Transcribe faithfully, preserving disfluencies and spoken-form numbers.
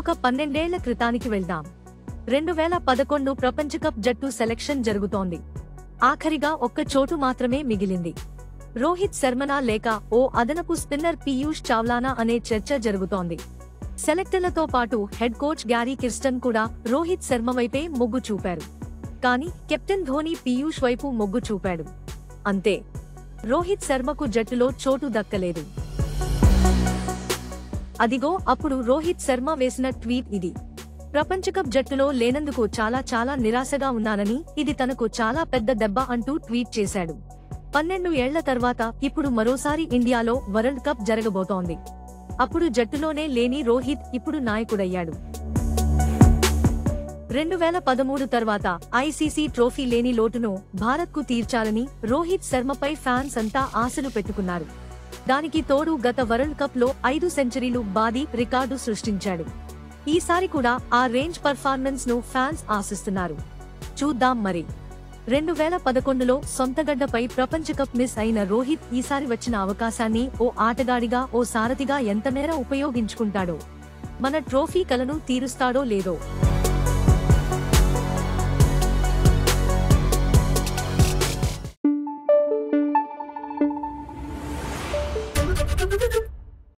ఒక పన్నెండేళ్ల క్రితానికి వెళ్దాం. రెండు వేల పదకొండు ప్రపంచ కప్ జట్టు సెలెక్షన్ జరుగుతోంది. ఆఖరిగా ఒక్క చోటు మాత్రమే మిగిలింది. రోహిత్ శర్మనా లేక ఓ అదనపు స్పిన్నర్ పీయూష్ చావ్లానా అనే చర్చ జరుగుతోంది. సెలెక్టర్లతో పాటు హెడ్ కోచ్ గ్యారీ కిర్స్టన్ కూడా రోహిత్ శర్మ వైపే మొగ్గు చూపారు. కానీ కెప్టెన్ ధోనీ పీయూష్ వైపు మొగ్గు చూపాడు. అంతే, రోహిత్ శర్మకు జట్టులో చోటు దక్కలేదు. అదిగో అప్పుడు రోహిత్ శర్మ వేసిన ట్వీట్ ఇది. ప్రపంచకప్ జట్టులో లేనందుకు చాలా చాలా నిరాశగా ఉన్నానని, ఇది తనకు చాలా పెద్ద దెబ్బ అంటూ ట్వీట్ చేశాడు. పన్నెండు ఏళ్ల తర్వాత ఇప్పుడు మరోసారి ఇండియాలో వరల్డ్ కప్ జరగబోతోంది. అప్పుడు జట్టులోనే లేని రోహిత్ ఇప్పుడు నాయకుడయ్యాడు. రెండు వేల పదమూడు తర్వాత ఐసీసీ ట్రోఫీ లేని లోటును భారత్కు తీర్చాలని రోహిత్ శర్మపై ఫ్యాన్స్ అంతా ఆశలు పెట్టుకున్నారు. దానికి తోడు గత వరల్డ్ కప్ లో ఐదు సెంచరీలు బాది రికార్డు సృష్టించాడు. ఈసారి కూడా ఆ రేంజ్ పర్ఫార్మెన్స్ ను ఫ్యాన్స్ ఆశిస్తున్నారు. చూద్దాం మరి. రెండు వేల పదకొండులో సొంతగడ్డపై ప్రపంచ కప్ మిస్ అయిన రోహిత్ ఈసారి వచ్చిన అవకాశాన్ని ఓ ఆటగాడిగా, ఓ సారథిగా ఎంతమేర ఉపయోగించుకుంటాడో, మన ట్రోఫీ కలను తీరుస్తాడో లేదో.